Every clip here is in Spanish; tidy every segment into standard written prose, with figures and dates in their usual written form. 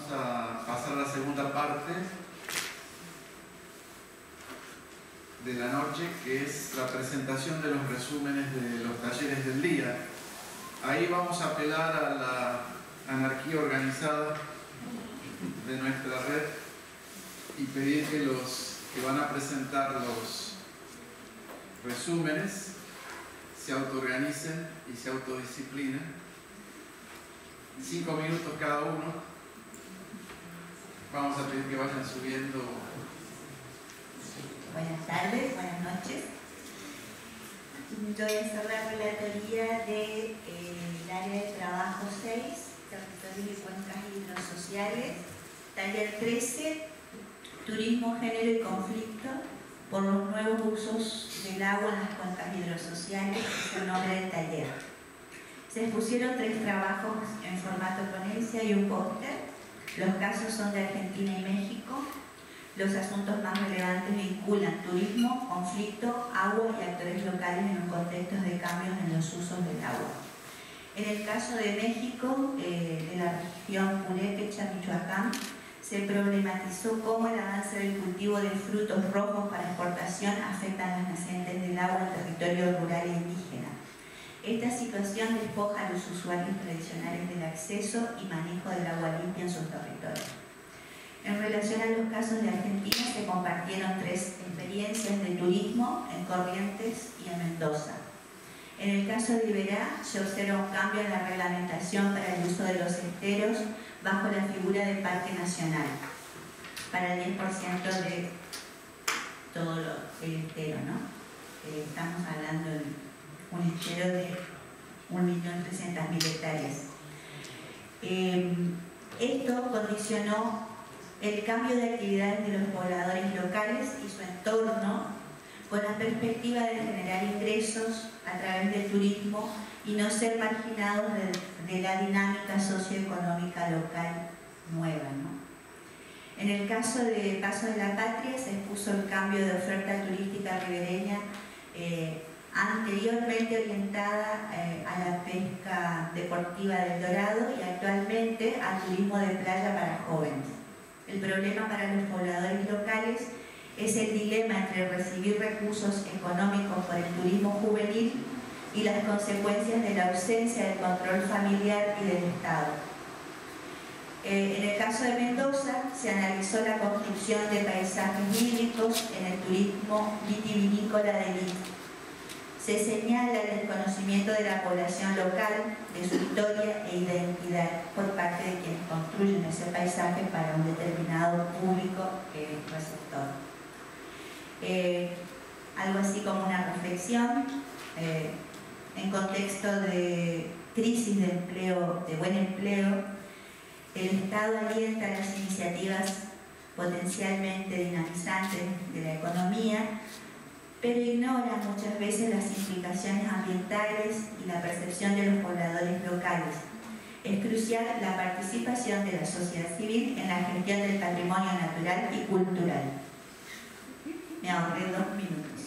vamos a pasar a la segunda parte de la noche, que es la presentación de los resúmenes de los talleres del día. Ahí vamos a apelar a la anarquía organizada de nuestra red y pedir que los que van a presentar los resúmenes se autoorganicen y se autodisciplinen. 5 minutos cada uno. Vamos a pedir que vayan subiendo. Buenas tardes, buenas noches. Voy a hacer la relatoría del área de trabajo 6, territorios y cuencas hidrosociales, taller 13, turismo, género y conflicto por los nuevos usos del agua en las cuencas hidrosociales, es el nombre del taller. Se expusieron 3 trabajos en formato ponencia y un póster. Los casos son de Argentina y México. Los asuntos más relevantes vinculan turismo, conflicto, agua y actores locales en un contexto de cambios en los usos del agua. En el caso de México, de la región Purépecha, Michoacán, se problematizó cómo el avance del cultivo de frutos rojos para exportación afecta a las nacientes del agua en territorio rural e indígena. Esta situación despoja a los usuarios tradicionales del acceso y manejo del agua limpia en sus territorios. En relación a los casos de Argentina, se compartieron 3 experiencias de turismo en Corrientes y en Mendoza. En el caso de Iberá, se observa un cambio en la reglamentación para el uso de los esteros bajo la figura del Parque Nacional, para el 10% de todo el estero, ¿no? Estamos hablando de un estero de 1.300.000 hectáreas. Esto condicionó el cambio de actividades de los pobladores locales y su entorno con la perspectiva de generar ingresos a través del turismo y no ser marginados de la dinámica socioeconómica local nueva, ¿no? En el caso de Paso de la Patria se expuso el cambio de oferta turística ribereña anteriormente orientada a la pesca deportiva del dorado y actualmente al turismo de playa para jóvenes. El problema para los pobladores locales es el dilema entre recibir recursos económicos por el turismo juvenil y las consecuencias de la ausencia del control familiar y del Estado. En el caso de Mendoza, se analizó la construcción de paisajes hídricos en el turismo vitivinícola de Lima. Se señala el desconocimiento de la población local, de su historia e identidad por parte de quienes construyen ese paisaje para un determinado público receptor. Algo así como una reflexión en contexto de crisis de empleo, de buen empleo. El Estado alienta las iniciativas potencialmente dinamizantes de la economía, pero ignora muchas veces las implicaciones ambientales y la percepción de los pobladores locales. Es crucial la participación de la sociedad civil en la gestión del patrimonio natural y cultural. Me ahorré 2 minutos.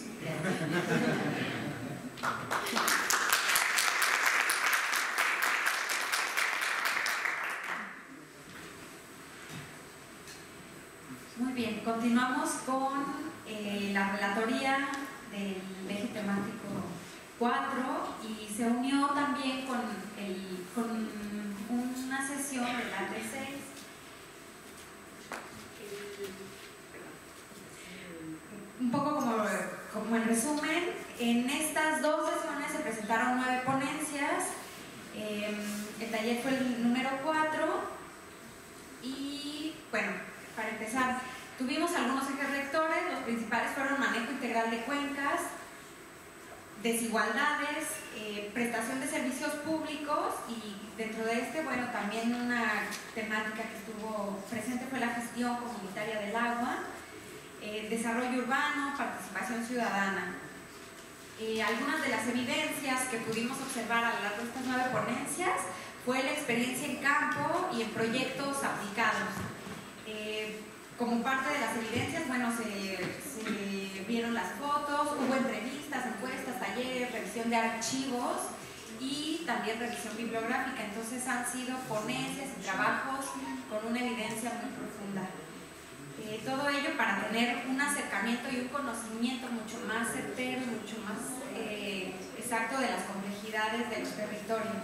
Muy bien, continuamos con la relatoría del eje temático 4 y se unió también con una sesión del AT6. Un poco como en resumen, en estas 2 sesiones se presentaron 9 ponencias. El taller fue el número 4 y bueno, para empezar, tuvimos algunos ejes rectores. Los principales fueron manejo integral de cuencas, desigualdades, prestación de servicios públicos y dentro de este, bueno, también una temática que estuvo presente fue la gestión comunitaria del agua, desarrollo urbano, participación ciudadana. Algunas de las evidencias que pudimos observar a lo largo de estas 9 ponencias fue la experiencia en campo y en proyectos aplicados. Como parte de las evidencias, bueno, se vieron las fotos, hubo entrevistas, encuestas, talleres, revisión de archivos y también revisión bibliográfica. Entonces han sido ponencias y trabajos con una evidencia y profunda. Todo ello para tener un acercamiento y un conocimiento mucho más certero, mucho más exacto de las complejidades de los territorios.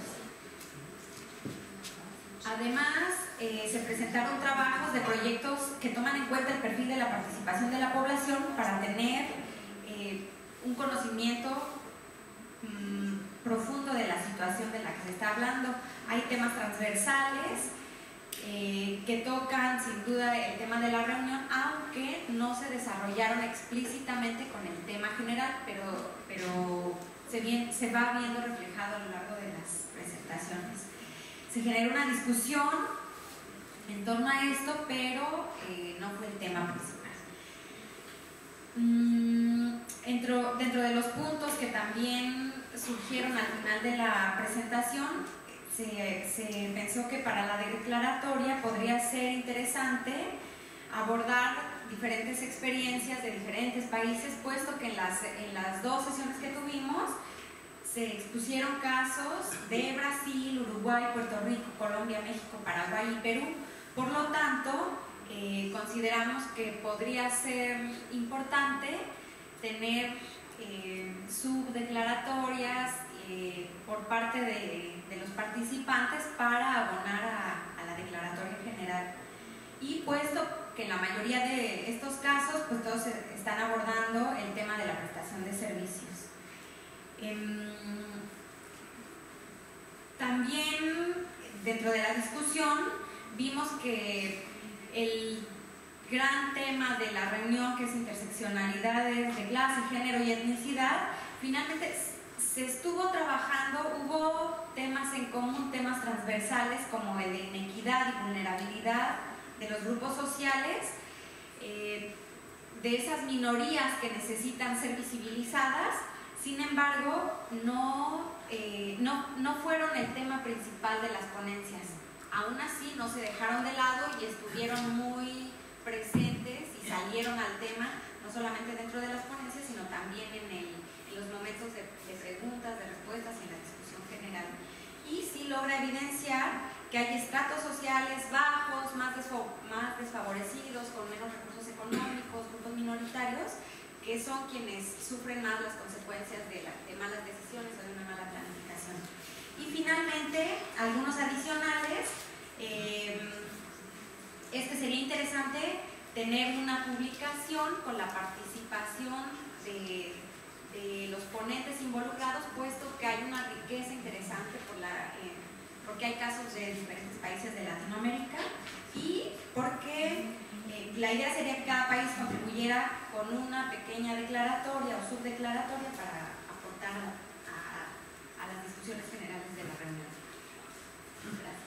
Además, se presentaron trabajos de proyectos que toman en cuenta el perfil de la participación de la población para tener un conocimiento profundo de la situación de la que se está hablando. Hay temas transversales que tocan sin duda el tema de la reunión, aunque no se desarrollaron explícitamente con el tema general, pero se va viendo reflejado a lo largo de las presentaciones. Se generó una discusión en torno a esto, pero no fue el tema principal. Dentro de los puntos que también surgieron al final de la presentación, se pensó que para la declaratoria podría ser interesante abordar diferentes experiencias de diferentes países, puesto que en las dos sesiones que tuvimos se expusieron casos de Brasil, Uruguay, Puerto Rico, Colombia, México, Paraguay y Perú. Por lo tanto, consideramos que podría ser importante tener subdeclaratorias por parte de los participantes para abonar a la declaratoria general. Y puesto que en la mayoría de estos casos, pues todos están abordando el tema de la prestación de servicios. También dentro de la discusión vimos que el gran tema de la reunión, que es interseccionalidades de clase, género y etnicidad, finalmente se estuvo trabajando, hubo temas en común, temas transversales como el de inequidad y vulnerabilidad de los grupos sociales, de esas minorías que necesitan ser visibilizadas. Sin embargo, no fueron el tema principal de las ponencias. Aún así, no se dejaron de lado y estuvieron muy presentes y salieron al tema, no solamente dentro de las ponencias, sino también en los momentos de preguntas, de respuestas y en la discusión general. Y sí logra evidenciar que hay estratos sociales bajos, más desfavorecidos, con menos recursos económicos, grupos minoritarios, que son quienes sufren más las consecuencias de malas decisiones o de una mala planificación. Y finalmente, algunos adicionales, sería interesante tener una publicación con la participación de los ponentes involucrados, puesto que hay una riqueza interesante porque hay casos de diferentes países de Latinoamérica y porque la idea sería que cada país contribuyera con una pequeña declaratoria o subdeclaratoria para aportar a las discusiones generales de la reunión. Gracias.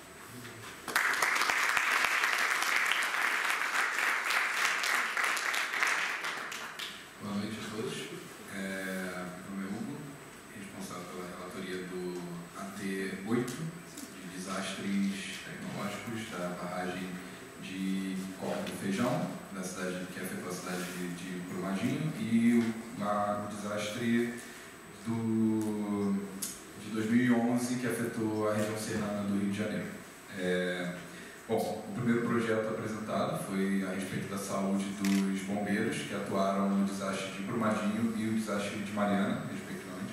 Boa noite a todos. Meu nome é Hugo, responsável pela relatoria do AT8, de desastres tecnológicos da barragem de Córrego do Feijão, da cidade, que afetou a cidade de Brumadinho, e o desastre de 2011, que afetou a região serrana do Rio de Janeiro. Bom, o primeiro projeto apresentado foi a respeito da saúde dos bombeiros que atuaram no desastre de Brumadinho e o desastre de Mariana, respectivamente.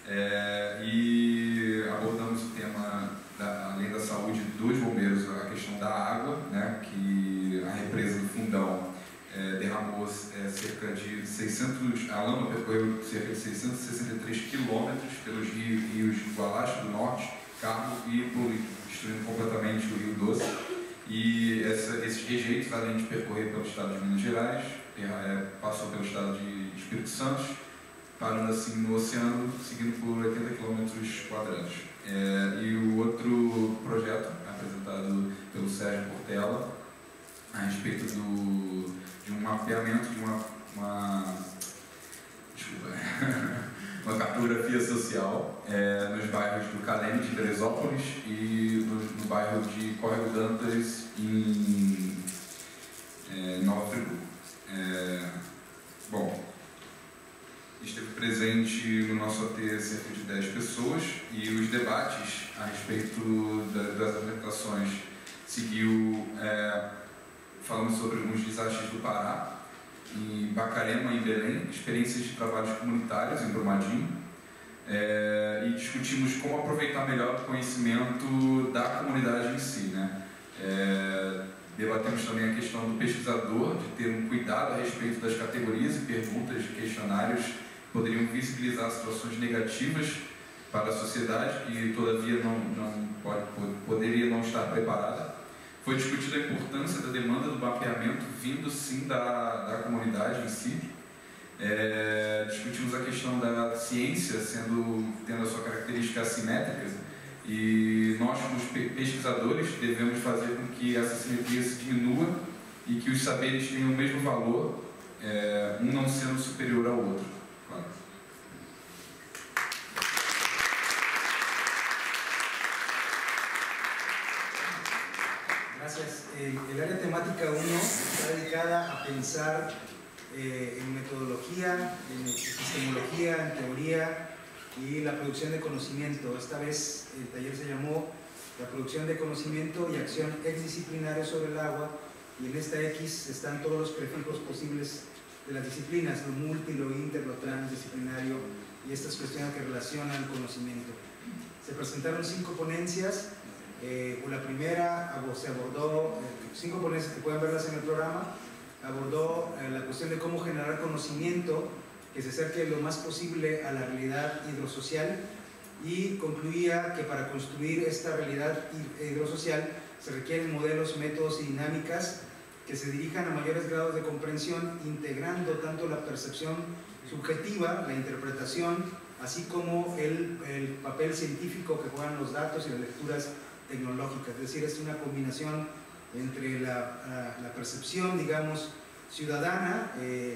E abordamos o tema, além da saúde dos bombeiros, a questão da água, né, que a represa do Fundão derramou cerca de 600, a lama percorreu cerca de 663 quilômetros pelos rios Gualacho do Norte, Cabo e Poluí, destruindo completamente o Rio Doce. E esses rejeitos, além de percorrer pelo estado de Minas Gerais, passou pelo estado de Espírito Santo, parando assim no oceano, seguindo por 80 km². E o outro projeto, apresentado pelo Sérgio Portela, a respeito de um mapeamento de uma cartografia social nos bairros do Calene de Teresópolis e no bairro de Córrego Dantas, em Nova Friburgo. Bom, esteve presente no nosso AT cerca de 10 pessoas e os debates a respeito das apresentações seguiu falamos sobre alguns desastres do Pará, em Bacarema, em Belém, experiências de trabalhos comunitários em Brumadinho, e discutimos como aproveitar melhor o conhecimento da comunidade em si, né? Debatemos também a questão do pesquisador, de ter um cuidado a respeito das categorias e perguntas de questionários que poderiam visibilizar situações negativas para a sociedade que todavia poderia não estar preparada. Foi discutida a importância da demanda do mapeamento vindo sim da comunidade em si. Discutimos a questão da ciência tendo a sua característica assimétrica, e nós, como pesquisadores, devemos fazer com que essa simetria se diminua e que os saberes tenham o mesmo valor, um não sendo superior ao outro. Claro. Gracias. El área temática 1 está dedicada a pensar en metodología, en epistemología, en teoría y la producción de conocimiento. Esta vez el taller se llamó la producción de conocimiento y acción exdisciplinaria sobre el agua, y en esta X están todos los prefijos posibles de las disciplinas, lo multi, lo inter, lo transdisciplinario y estas cuestiones que relacionan el conocimiento. Se presentaron 5 ponencias. La primera se abordó, 5 ponencias que pueden verlas en el programa, abordó la cuestión de cómo generar conocimiento que se acerque lo más posible a la realidad hidrosocial, y concluía que para construir esta realidad hidrosocial se requieren modelos, métodos y dinámicas que se dirijan a mayores grados de comprensión, integrando tanto la percepción subjetiva, la interpretación, así como el papel científico que juegan los datos y las lecturas tecnológicas. Es decir, es una combinación entre la percepción, digamos, ciudadana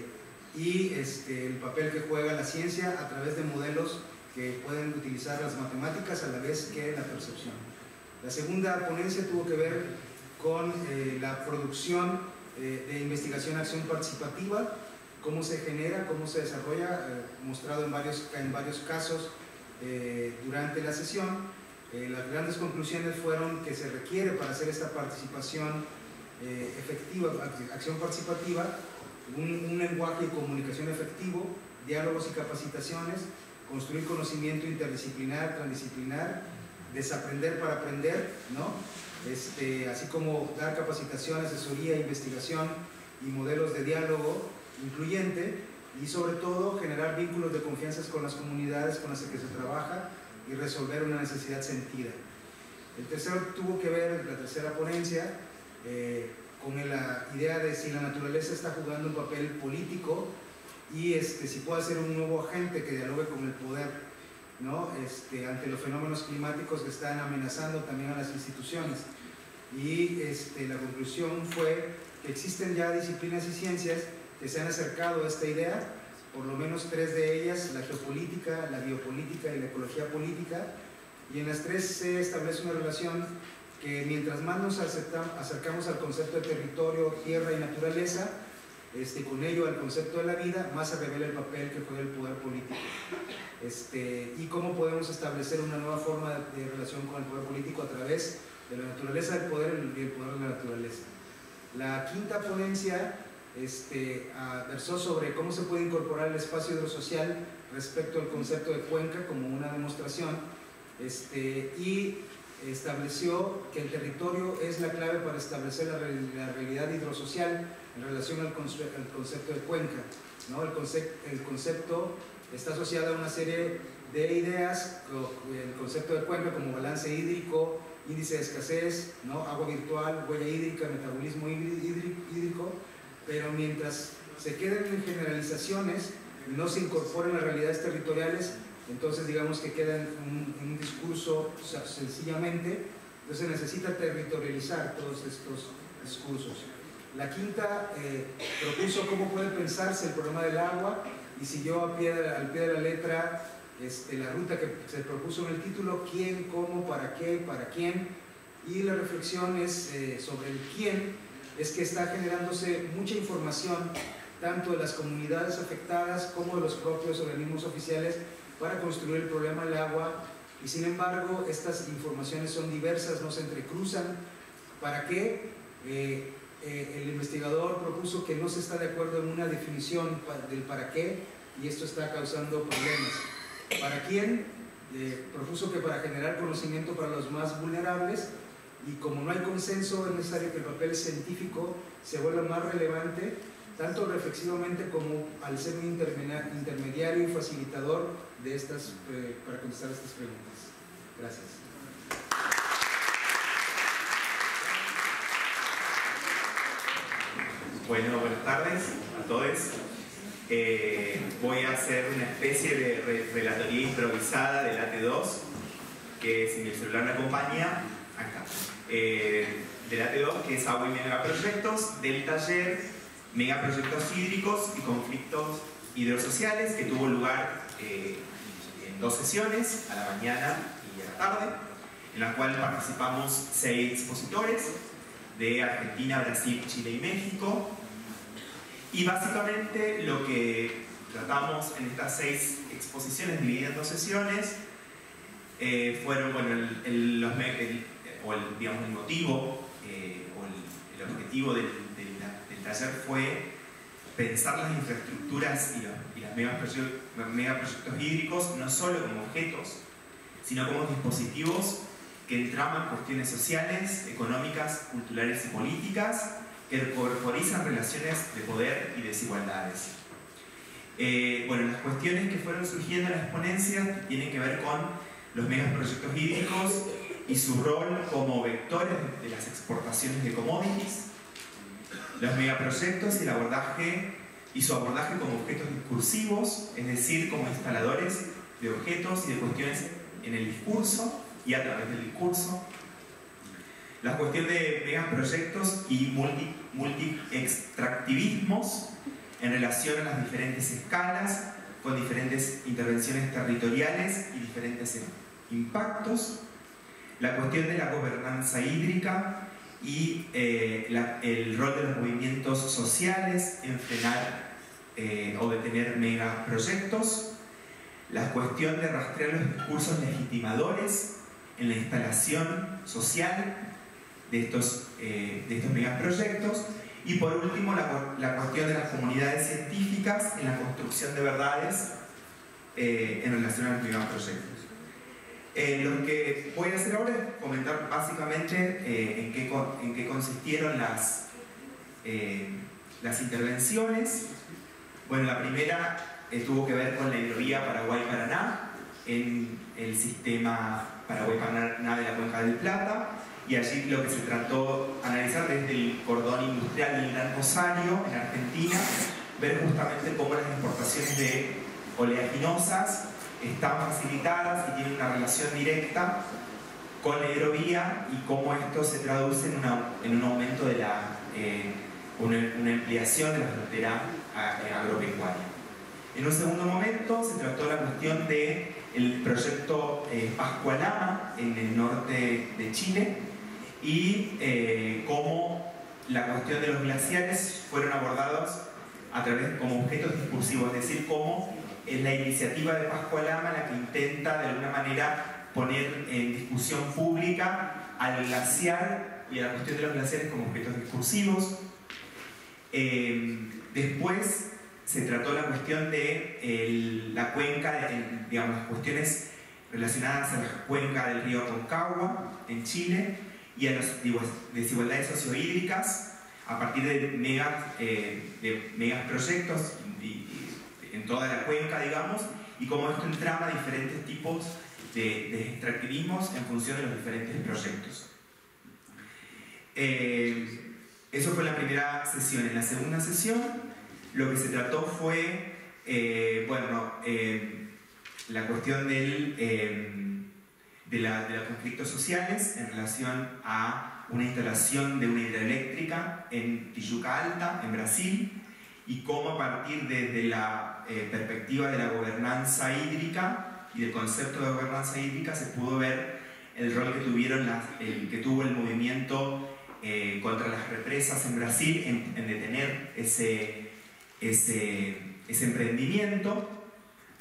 y el papel que juega la ciencia a través de modelos que pueden utilizar las matemáticas a la vez que la percepción. La segunda ponencia tuvo que ver con la producción de investigación-acción participativa, cómo se genera, cómo se desarrolla, mostrado en varios casos durante la sesión. Las grandes conclusiones fueron que se requiere para hacer esta participación efectiva, acción participativa, un lenguaje y comunicación efectivo, diálogos y capacitaciones, construir conocimiento interdisciplinar, transdisciplinar, desaprender para aprender, ¿no? Así como dar capacitación, asesoría, investigación y modelos de diálogo incluyente, y sobre todo generar vínculos de confianza con las comunidades con las que se trabaja y resolver una necesidad sentida. El tercero tuvo que ver, la tercera ponencia, con la idea de si la naturaleza está jugando un papel político y si puede ser un nuevo agente que dialogue con el poder, ¿no? Ante los fenómenos climáticos que están amenazando también a las instituciones. Y la conclusión fue que existen ya disciplinas y ciencias que se han acercado a esta idea, por lo menos 3 de ellas, la geopolítica, la biopolítica y la ecología política, y en las 3 se establece una relación que mientras más nos acercamos al concepto de territorio, tierra y naturaleza, con ello al concepto de la vida, más se revela el papel que juega el poder político. Y cómo podemos establecer una nueva forma de relación con el poder político a través de la naturaleza del poder y el poder de la naturaleza. La quinta ponencia versó sobre cómo se puede incorporar el espacio hidrosocial respecto al concepto de cuenca como una demostración, y estableció que el territorio es la clave para establecer la realidad hidrosocial en relación al concepto de cuenca, ¿no? El concepto está asociado a una serie de ideas, el concepto de cuenca como balance hídrico, índice de escasez, ¿no? Agua virtual, huella hídrica, metabolismo hídrico, pero mientras se queden en generalizaciones y no se incorporen las realidades territoriales, entonces digamos que queda en un discurso sencillamente. Entonces se necesita territorializar todos estos discursos. La quinta propuso cómo puede pensarse el problema del agua y siguió al pie de la letra la ruta que se propuso en el título: quién, cómo, para qué, para quién. Y la reflexión es sobre el quién, es que está generándose mucha información tanto de las comunidades afectadas como de los propios organismos oficiales para construir el problema del agua, y sin embargo estas informaciones son diversas, no se entrecruzan. ¿Para qué? el investigador propuso que no se está de acuerdo en una definición del para qué, y esto está causando problemas. ¿Para quién? Propuso que para generar conocimiento para los más vulnerables, y como no hay consenso, es necesario que el papel científico se vuelva más relevante, tanto reflexivamente como al ser un intermediario y facilitador de estas, para contestar estas preguntas. Gracias. Bueno, buenas tardes a todos. Voy a hacer una especie de relatoría improvisada del AT2, que si mi celular me acompaña, acá. Del AT2, que es Agua y Megaproyectos, del taller Megaproyectos hídricos y conflictos hidrosociales, que tuvo lugar en 2 sesiones, a la mañana y a la tarde, en la cual participamos 6 expositores de Argentina, Brasil, Chile y México. Y básicamente lo que tratamos en estas 6 exposiciones divididas en 2 sesiones fueron, bueno, digamos, el motivo o el objetivo del taller fue pensar las infraestructuras y los megaproyectos hídricos no solo como objetos, sino como dispositivos que entraman cuestiones sociales, económicas, culturales y políticas que corporizan relaciones de poder y desigualdades. Bueno, las cuestiones que fueron surgiendo en las ponencias tienen que ver con los megaproyectos hídricos y su rol como vectores de las exportaciones de commodities, los megaproyectos y su abordaje como objetos discursivos, es decir, como instaladores de objetos y de cuestiones en el discurso y a través del discurso, la cuestión de megaproyectos y multi-extractivismos en relación a las diferentes escalas, con diferentes intervenciones territoriales y diferentes impactos, la cuestión de la gobernanza hídrica y el rol de los movimientos sociales en frenar o detener megaproyectos, la cuestión de rastrear los discursos legitimadores en la instalación social de estos megaproyectos, y por último la cuestión de las comunidades científicas en la construcción de verdades en relación a los megaproyectos. Lo que voy a hacer ahora es comentar básicamente en qué consistieron las intervenciones. Bueno, la primera tuvo que ver con la hidrovía Paraguay-Paraná en el sistema Paraguay-Paraná de la Cuenca del Plata, y allí lo que se trató de analizar desde el cordón industrial del Gran Rosario en Argentina, ver justamente cómo las exportaciones de oleaginosas están facilitadas y tienen una relación directa con la hidrovía, y cómo esto se traduce en un aumento de una ampliación de la frontera agropecuaria. En un segundo momento se trató la cuestión del proyecto Pascualama en el norte de Chile, y cómo la cuestión de los glaciares fueron abordados a través como objetos discursivos, es decir, cómo es la iniciativa de Pascualama la que intenta de alguna manera poner en discusión pública al glaciar y a la cuestión de los glaciares como objetos discursivos. Después se trató la cuestión de la cuenca, digamos, las cuestiones relacionadas a la cuenca del río Aconcagua en Chile y a las desigualdades sociohídricas a partir de megaproyectos en toda la cuenca, digamos, y cómo esto entrama diferentes tipos de extractivismos en función de los diferentes proyectos. Eso fue la primera sesión. En la segunda sesión lo que se trató fue la cuestión de los conflictos sociales en relación a una instalación de una hidroeléctrica en Tijuca Alta, en Brasil, y cómo a partir desde la perspectiva de la gobernanza hídrica y del concepto de gobernanza hídrica se pudo ver el rol que tuvo el movimiento contra las represas en Brasil en detener ese emprendimiento.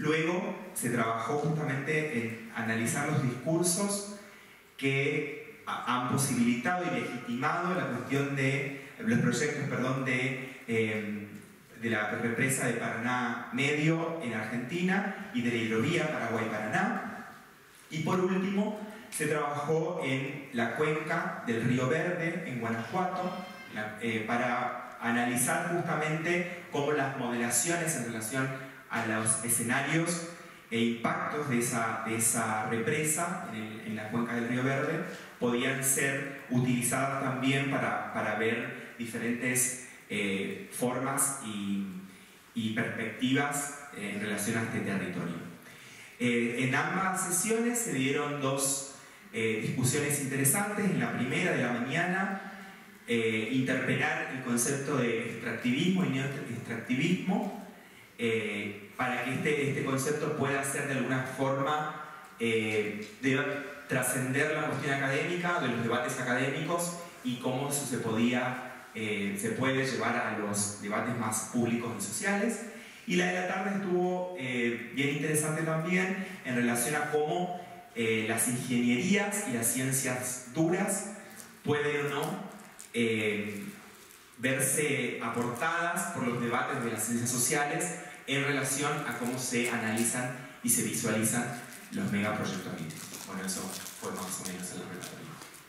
Luego se trabajó justamente en analizar los discursos que han posibilitado y legitimado la cuestión de los proyectos, perdón, de la represa de Paraná Medio en Argentina y de la hidrovía Paraguay-Paraná. Y por último, se trabajó en la cuenca del Río Verde, en Guanajuato, para analizar justamente cómo las modelaciones en relación a los escenarios e impactos de esa represa en la cuenca del Río Verde podían ser utilizadas también para ver diferentes formas y perspectivas en relación a este territorio. En ambas sesiones se dieron dos discusiones interesantes. En la primera de la mañana, interpelar el concepto de extractivismo y neoextractivismo para que este concepto pueda ser de alguna forma trascender la cuestión académica, de los debates académicos, y cómo eso se puede llevar a los debates más públicos y sociales. Y la de la tarde estuvo bien interesante también en relación a cómo las ingenierías y las ciencias duras pueden o no verse aportadas por los debates de las ciencias sociales en relación a cómo se analizan y se visualizan los megaproyectos míticos. Bueno, eso fue más o menos el relatorio.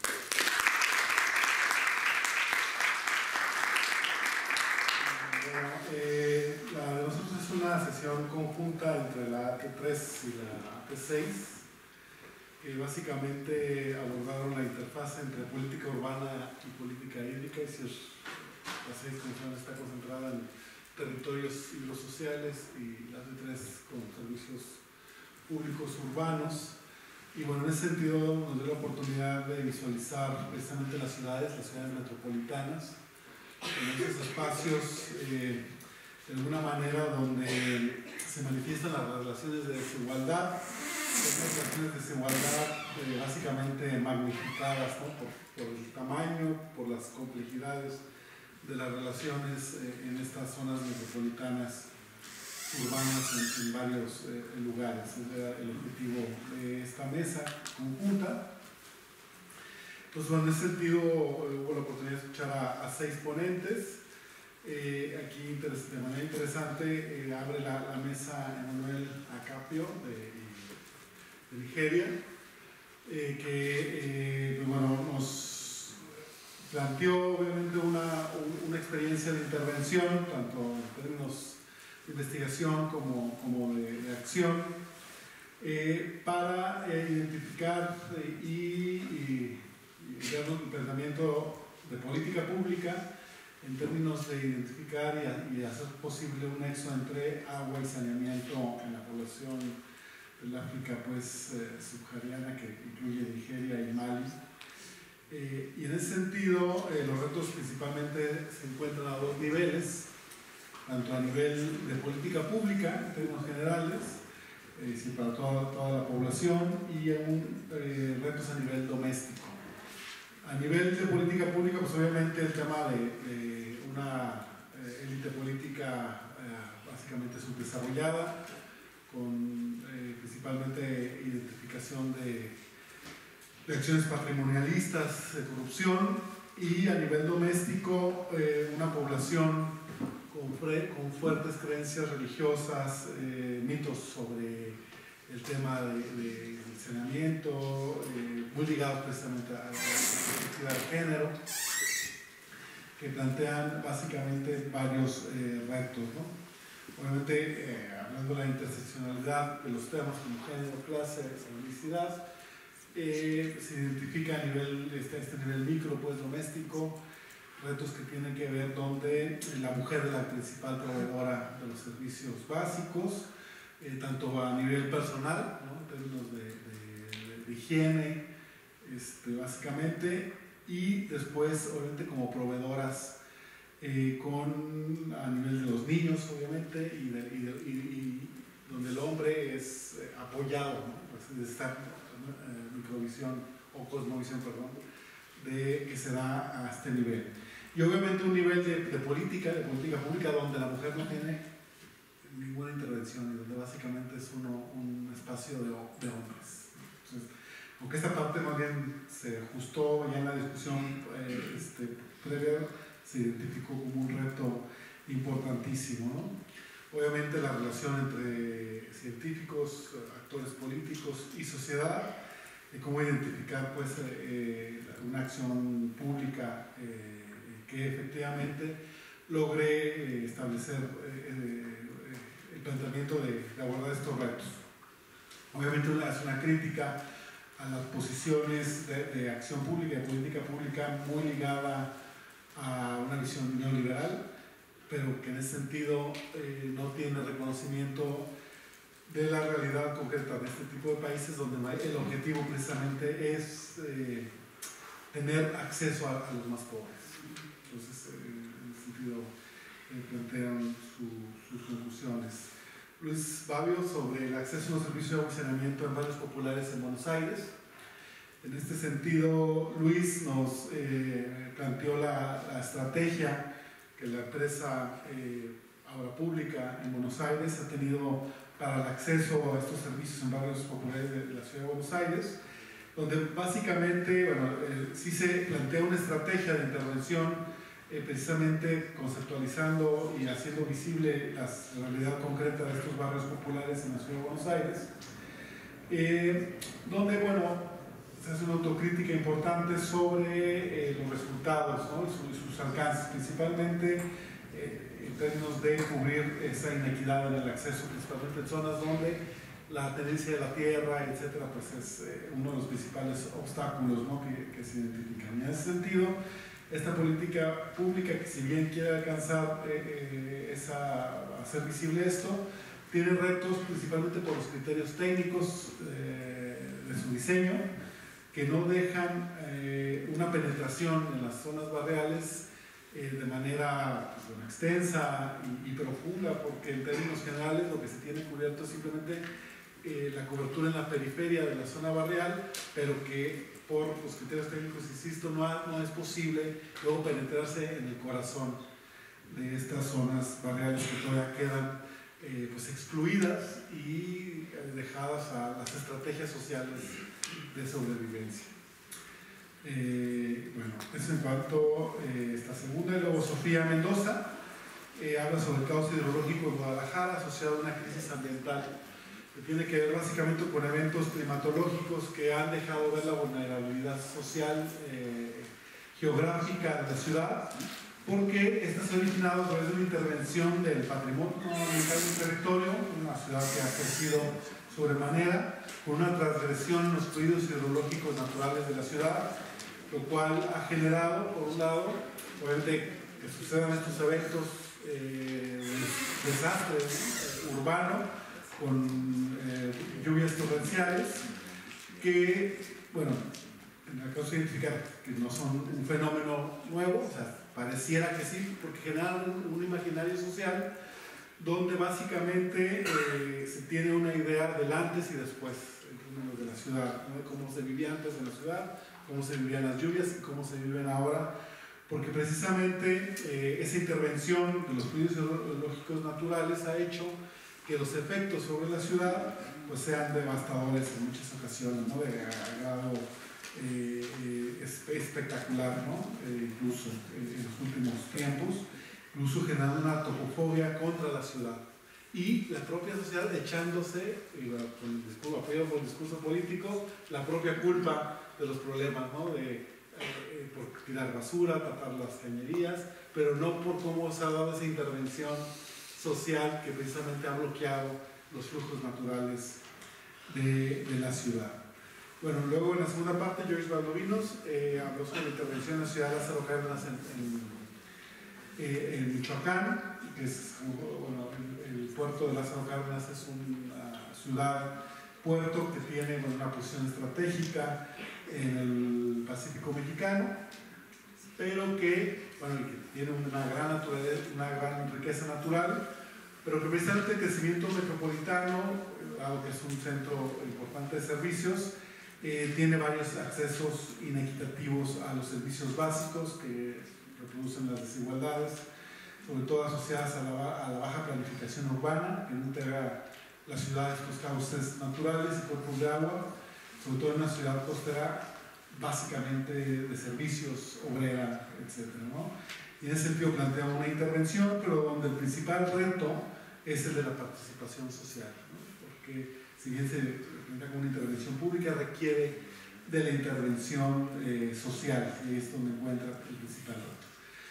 La de nosotros es una sesión conjunta entre la AT3 y la AT6, que básicamente abordaron la interfaz entre política urbana y política hídrica. Y si la 6 está concentrada en territorios hidrosociales y la AT3 con servicios públicos urbanos. Y bueno, en ese sentido nos dio la oportunidad de visualizar precisamente las ciudades metropolitanas, en esos espacios de alguna manera donde se manifiestan las relaciones de desigualdad, esas relaciones de desigualdad básicamente magnificadas, ¿no? por el tamaño, por las complejidades de las relaciones en estas zonas metropolitanas urbanas en varios lugares. Ese era el objetivo de esta mesa conjunta. Entonces, bueno, en ese sentido hubo la oportunidad de escuchar a 6 ponentes. Aquí, de manera interesante, abre la mesa Emanuel Acapio de Nigeria, que bueno, nos planteó obviamente una experiencia de intervención, tanto en términos de investigación como de acción, para identificar y dar un planteamiento de política pública en términos de identificar y hacer posible un nexo entre agua y saneamiento en la población del África subsahariana, que incluye Nigeria y Mali. Y en ese sentido, los retos principalmente se encuentran a 2 niveles, tanto a nivel de política pública en términos generales, para toda la población, y retos a nivel doméstico. A nivel de política pública, pues obviamente el tema de una élite política básicamente subdesarrollada, con principalmente identificación de acciones patrimonialistas, de corrupción, y a nivel doméstico una población con fuertes creencias religiosas, mitos sobre el tema del saneamiento, muy ligados precisamente a la perspectiva de género, que plantean básicamente varios retos, ¿no? Obviamente, hablando de la interseccionalidad de los temas como género, clase, sexualidad, se identifica a nivel, este nivel micro, doméstico, retos que tienen que ver donde la mujer es la principal proveedora de los servicios básicos, tanto a nivel personal, ¿no? En términos de higiene, básicamente, y después obviamente como proveedoras a nivel de los niños, obviamente, y donde el hombre es apoyado, ¿no? De esta microvisión o cosmovisión, perdón, que se da a este nivel. Y obviamente un nivel de política pública donde la mujer no tiene ninguna intervención y donde básicamente es un espacio de hombres. Entonces, Aunque esta parte más bien se ajustó ya en la discusión previa, se identificó como un reto importantísimo, ¿no? Obviamente la relación entre científicos, actores políticos y sociedad, cómo identificar pues, una acción pública que efectivamente logre establecer el planteamiento de abordar estos retos. Obviamente es una crítica a las posiciones de acción pública, de política pública muy ligada a una visión neoliberal, pero que en ese sentido no tiene reconocimiento de la realidad concreta de este tipo de países donde el objetivo precisamente es tener acceso a los más pobres. Entonces, en ese sentido, plantean sus conclusiones. Luis Babio sobre el acceso a los servicios de agua y saneamiento en barrios populares en Buenos Aires. En este sentido, Luis nos planteó la estrategia que la empresa Obra Pública en Buenos Aires ha tenido para el acceso a estos servicios en barrios populares de la ciudad de Buenos Aires, donde básicamente, bueno, sí se plantea una estrategia de intervención precisamente conceptualizando y haciendo visible la realidad concreta de estos barrios populares en la ciudad de Buenos Aires, donde, bueno, se hace una autocrítica importante sobre los resultados, ¿no? y sus alcances, principalmente en términos de cubrir esa inequidad en el acceso, principalmente en zonas donde la tenencia de la tierra, etcétera, pues es uno de los principales obstáculos, ¿no? que se identifican. Y en ese sentido, esta política pública, que si bien quiere alcanzar hacer visible esto, tiene retos principalmente por los criterios técnicos de su diseño, que no dejan una penetración en las zonas barriales de manera pues, bueno, extensa y profunda, porque en términos generales lo que se tiene cubierto es simplemente la cobertura en la periferia de la zona barrial, pero que por los criterios técnicos, insisto, no es posible luego penetrarse en el corazón de estas zonas barriales que todavía quedan pues excluidas y dejadas a las estrategias sociales de sobrevivencia. Bueno, eso en cuanto a esta segunda. Y luego Sofía Mendoza habla sobre el caos hidrológico en Guadalajara asociado a una crisis ambiental que tiene que ver básicamente con eventos climatológicos que han dejado ver la vulnerabilidad social geográfica de la ciudad, porque esta se ha originado a través de una intervención del patrimonio ambiental del territorio, una ciudad que ha crecido sobremanera, con una transgresión en los fluidos hidrológicos naturales de la ciudad, lo cual ha generado, por un lado, obviamente que sucedan estos eventos desastres urbanos, con lluvias torrenciales, que, bueno, en el caso de identificar que no son un fenómeno nuevo, o sea, pareciera que sí, porque generan un imaginario social donde básicamente se tiene una idea del antes y después en términos de la ciudad, ¿no? De cómo se vivía antes en la ciudad, cómo se vivían las lluvias y cómo se viven ahora, porque precisamente esa intervención de los fluidos hidrológicos naturales ha hecho que los efectos sobre la ciudad pues sean devastadores en muchas ocasiones, ¿no? De grado espectacular, ¿no? Incluso en los últimos tiempos, incluso generando una topofobia contra la ciudad. Y la propia sociedad echándose, con el discurso, apoyado por el discurso político, la propia culpa de los problemas, ¿no? Por tirar basura, tapar las cañerías, pero no por cómo se ha dado esa intervención social que precisamente ha bloqueado los flujos naturales de la ciudad. Bueno, luego en la segunda parte, Joyce Valdovinos habló sobre la intervención en la ciudad de Lázaro Cárdenas en Michoacán, que es, bueno, el puerto de Lázaro Cárdenas es una ciudad-puerto que tiene, bueno, una posición estratégica en el Pacífico mexicano, pero que, bueno, que tiene una gran naturaleza, una gran riqueza natural, pero que precisamente el crecimiento metropolitano, dado que es un centro importante de servicios, tiene varios accesos inequitativos a los servicios básicos que reproducen las desigualdades, sobre todo asociadas a la baja planificación urbana, que no integra las ciudades con cauces naturales y cuerpos de agua, sobre todo en una ciudad costera básicamente de servicios, obrera, etc., ¿no? Y en ese sentido plantea una intervención, pero donde el principal reto es el de la participación social, ¿no? Porque si bien se presenta como una intervención pública, requiere de la intervención social, y es donde encuentra el principal reto.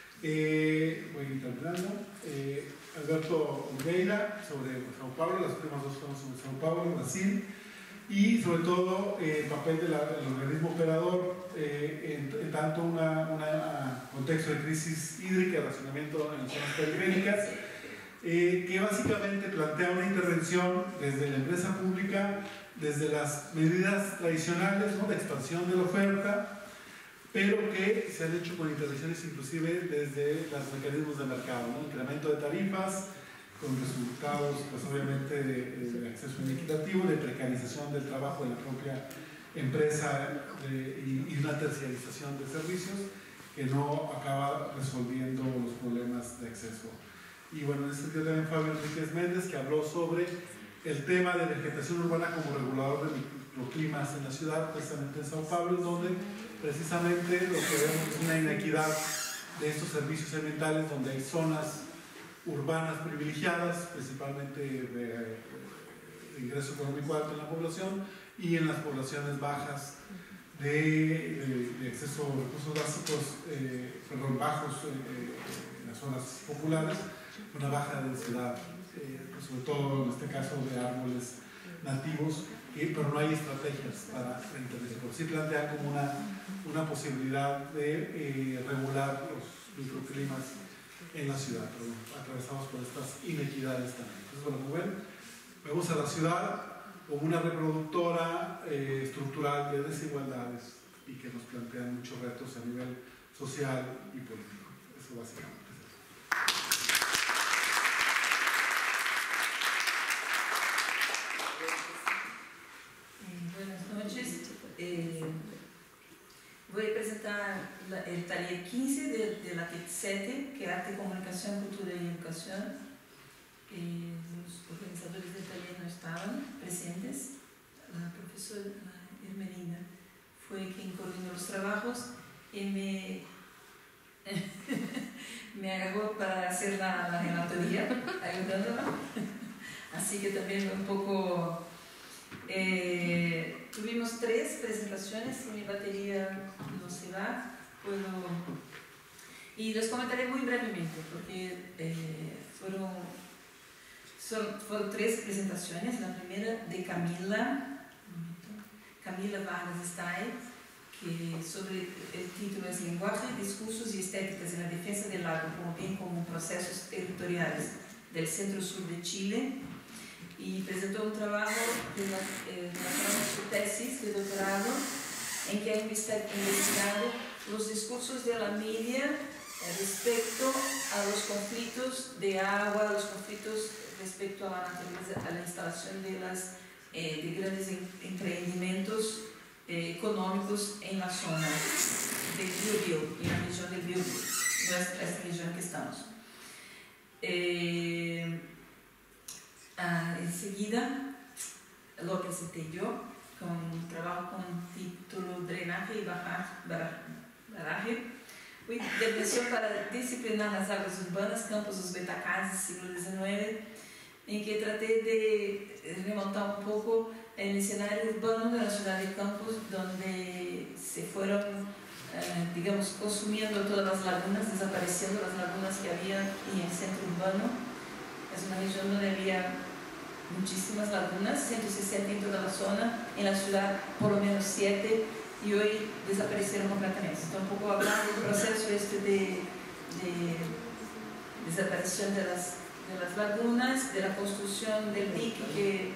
Voy a ir terminando. Alberto Oliveira sobre Sao Paulo, las últimas dos fueron sobre Sao Paulo, Brasil, y sobre todo el papel del organismo operador en tanto un contexto de crisis hídrica y racionamiento en las zonas periféricas, que básicamente plantea una intervención desde la empresa pública, desde las medidas tradicionales, ¿no?, de expansión de la oferta, pero que se han hecho con intervenciones inclusive desde los mecanismos de mercado, ¿no?, incremento de tarifas, con resultados pues obviamente de acceso inequitativo, de precarización del trabajo de la propia empresa y una terciarización de servicios que no acaba resolviendo los problemas de acceso. Y bueno, en ese sentido también Fabio Enríquez Méndez, que habló sobre el tema de vegetación urbana como regulador de microclimas en la ciudad, precisamente en Sao Paulo, donde precisamente lo que vemos es una inequidad de estos servicios ambientales, donde hay zonas urbanas privilegiadas, principalmente de ingreso económico alto en la población, y en las poblaciones bajas de acceso a recursos básicos, bajos en las zonas populares, una baja densidad, pues sobre todo en este caso de árboles nativos, pero no hay estrategias para la intervención. Sí plantea como una posibilidad de regular los microclimas en la ciudad, pero atravesados por estas inequidades también. Entonces, bueno, como ven, vemos a la ciudad como una reproductora estructural de desigualdades y que nos plantean muchos retos a nivel social y político. Eso básicamente. Buenas noches. Voy a presentar el taller 15 de la TIC 7, que es Arte, Comunicación, Cultura y Educación. Los organizadores del taller no estaban presentes. La profesora Hermelinda fue quien coordinó los trabajos y me agarró para hacer la relatoría, ayudándola. Así que también un poco... tuvimos 3 presentaciones, si mi batería no se va, y los comentaré muy brevemente porque fueron 3 presentaciones. La primera de Camila Vargas Stay, que sobre el título es Lenguaje, Discursos y Estéticas en la Defensa del Lago como Bien Común, Procesos Territoriales del Centro-Sur de Chile, y presentó un trabajo relacionado a su tesis de doctorado en que ha investigado los discursos de la media respecto a los conflictos de agua, los conflictos respecto a la naturaleza, a la instalación de grandes emprendimientos económicos en la zona del Biobío, en la región del Biobío, nuestra región en que estamos. Enseguida lo presenté yo con un trabajo con título Drenaje y Barraje, Intervención para disciplinar las aguas urbanas, Campos dos Betacazes, siglo XIX, en que traté de remontar un poco el escenario urbano de la ciudad de Campos, donde se fueron, digamos, consumiendo todas las lagunas, desapareciendo las lagunas que había en el centro urbano. Es una región donde había muchísimas lagunas, 160 en toda la zona, en la ciudad por lo menos 7, y hoy desaparecieron completamente. Estoy un poco hablando del proceso de desaparición de las lagunas, de la construcción del dique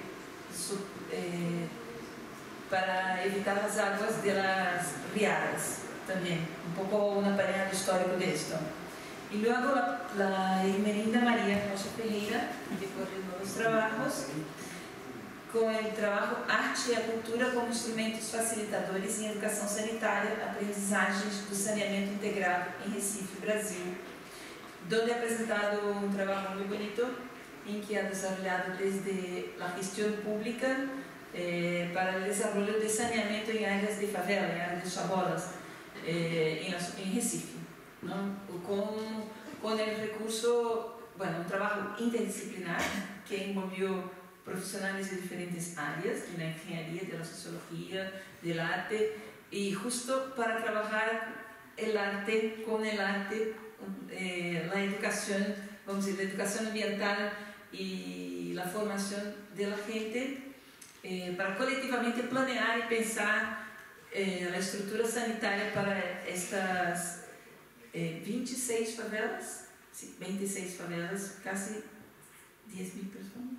para evitar las aguas de las riadas también, un poco un apanhado histórico de esto. Y luego la Hermelinda María Rocha Ferreira, que coordinó los trabajos, con el trabajo Arte y Cultura como instrumentos facilitadores en educación sanitaria, aprendizajes do saneamiento integrado en Recife, Brasil, donde ha presentado un trabajo muy bonito en que ha desarrollado desde la gestión pública para el desarrollo de saneamiento en áreas de favela, en áreas de chabolas, en Recife, ¿no? Con el recurso, bueno, un trabajo interdisciplinar que envolvió profesionales de diferentes áreas, de la ingeniería, de la sociología, del arte, y justo para trabajar el arte con el arte, la educación, vamos a decir, la educación ambiental y la formación de la gente, para colectivamente planear y pensar la estructura sanitaria para estas 26 favelas, sí, 26 favelas, casi 10.000 personas.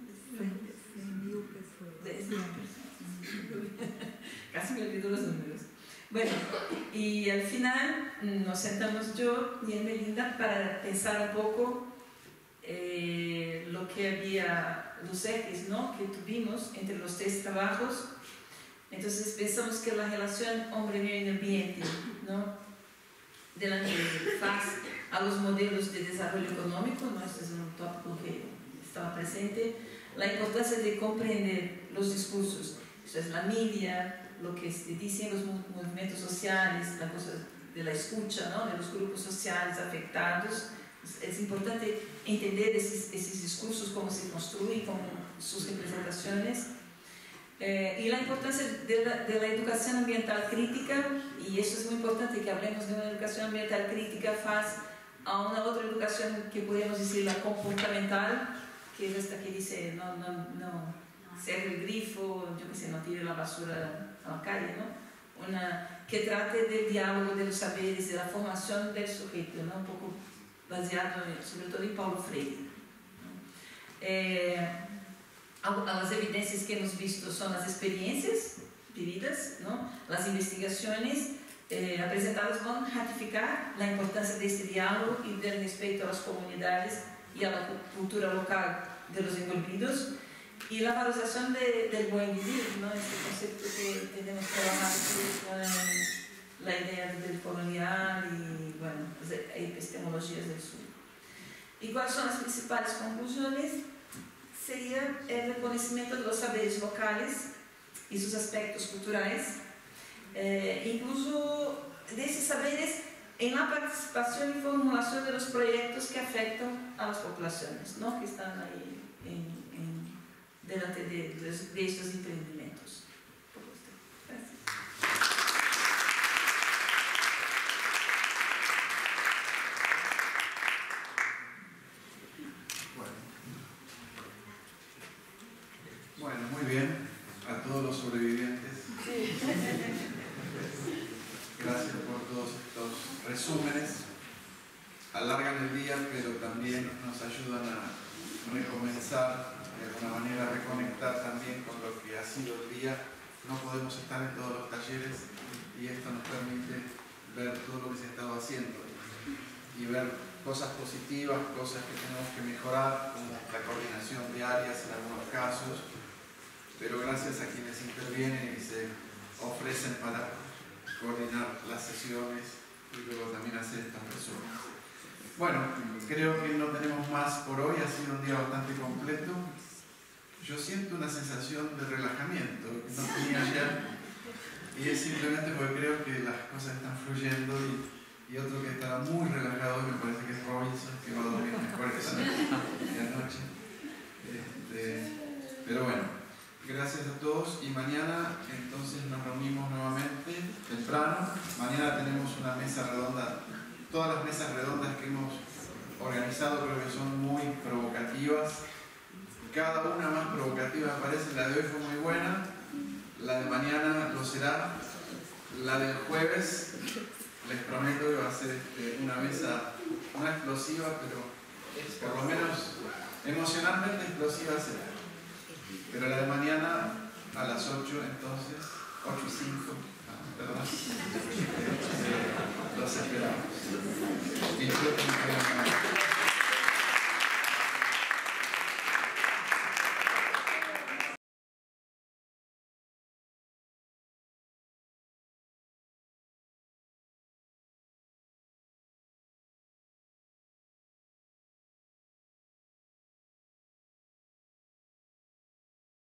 10.000 personas. Casi me olvido los números. Bueno, y al final nos sentamos yo y Melinda para pensar un poco lo que había, los ejes, ¿no?, que tuvimos entre los 3 trabajos. Entonces pensamos que la relación hombre-medio ambiente, ¿no?, delante de FAS a los modelos de desarrollo económico, ¿no?, este es un tópico que estaba presente, la importancia de comprender los discursos, eso es la media, lo que se dice en los movimientos sociales, la cosa de la escucha, ¿no?, de los grupos sociales afectados. Es importante entender esos discursos, cómo se construyen, cómo sus representaciones, y la importancia de la educación ambiental crítica, y eso es muy importante que hablemos de una educación ambiental crítica face a una otra educación que podemos decir la comportamental, que es esta que dice no cierre el grifo, yo qué sé, no tire la basura a la calle, ¿no? Una que trate del diálogo de los saberes, de la formación del sujeto, ¿no?, un poco baseado sobre todo en Paulo Freire, ¿no? Las evidencias que hemos visto son las experiencias vividas, ¿no?, las investigaciones presentadas van a ratificar la importancia de este diálogo y del respeto a las comunidades y a la cultura local de los envolvidos, y la valorización del buen vivir, ¿no?, este concepto que tenemos trabajado con la idea del colonial y, bueno, las epistemologías del sur. ¿Y cuáles son las principales conclusiones? Sería el reconocimiento de los saberes locales y sus aspectos culturales, incluso de esos saberes en la participación y formulación de los proyectos que afectan a las poblaciones, ¿no?, que están ahí delante de estos emprendimientos. Gracias. Bueno, muy bien a todos los sobrevivientes. Gracias por todos estos resúmenes. Alargan el día, pero también nos ayudan a recomenzar, de alguna manera a reconectar también con lo que ha sido el día. No podemos estar en todos los talleres y esto nos permite ver todo lo que se ha estado haciendo y ver cosas positivas, cosas que tenemos que mejorar, como la coordinación de áreas en algunos casos, pero gracias a quienes intervienen y se ofrecen para coordinar las sesiones y luego también hacer estos resúmenes. Bueno, creo que no tenemos más por hoy, ha sido un día bastante completo. Yo siento una sensación de relajamiento que no tenía ayer, y es simplemente porque creo que las cosas están fluyendo, y otro que estará muy relajado, me parece que es Robinson, que va a dormir mejor esta noche. Pero bueno, gracias a todos, y mañana entonces nos reunimos nuevamente temprano. Mañana tenemos una mesa redonda. Todas las mesas redondas que hemos organizado creo que son muy provocativas. Cada una más provocativa me parece. La de hoy fue muy buena, la de mañana lo será, la del jueves les prometo que va a ser una mesa no explosiva, pero por lo menos emocionalmente explosiva será. Pero la de mañana a las 8, entonces 8:05, perdón, los esperamos.